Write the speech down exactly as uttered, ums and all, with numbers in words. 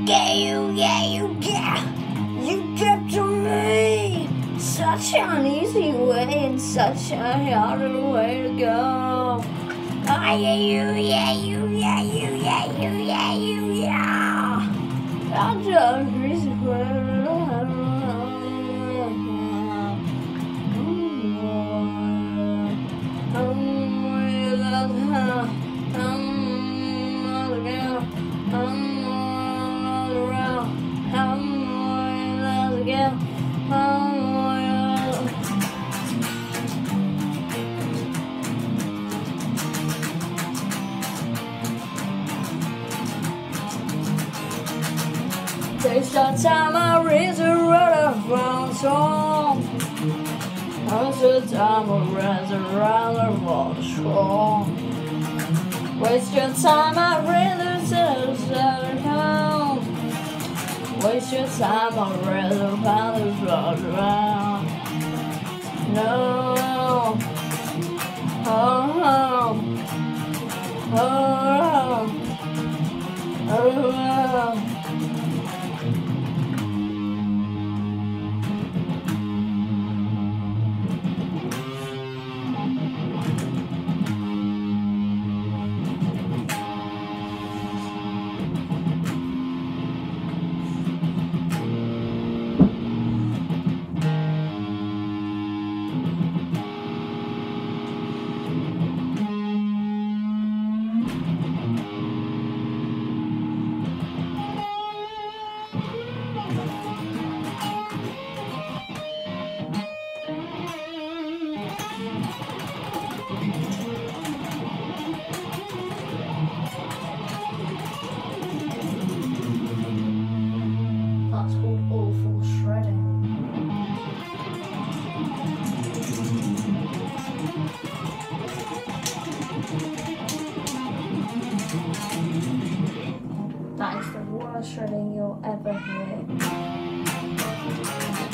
get, you get, you get, you get to me. Such an easy way and such a harder way to go. Ah, yeah, you, yeah, you, yeah, you, yeah, you, yeah, you, yeah. I just reason for Takes the time I raise a rudder from song. Takes the time I raise a rudder from strong. Waste your time I raise a seven pound. Waste your time I raise a pound of around. No. Oh, oh, oh, oh, oh. That's called awful shredding. That is the worst shredding you'll ever hear.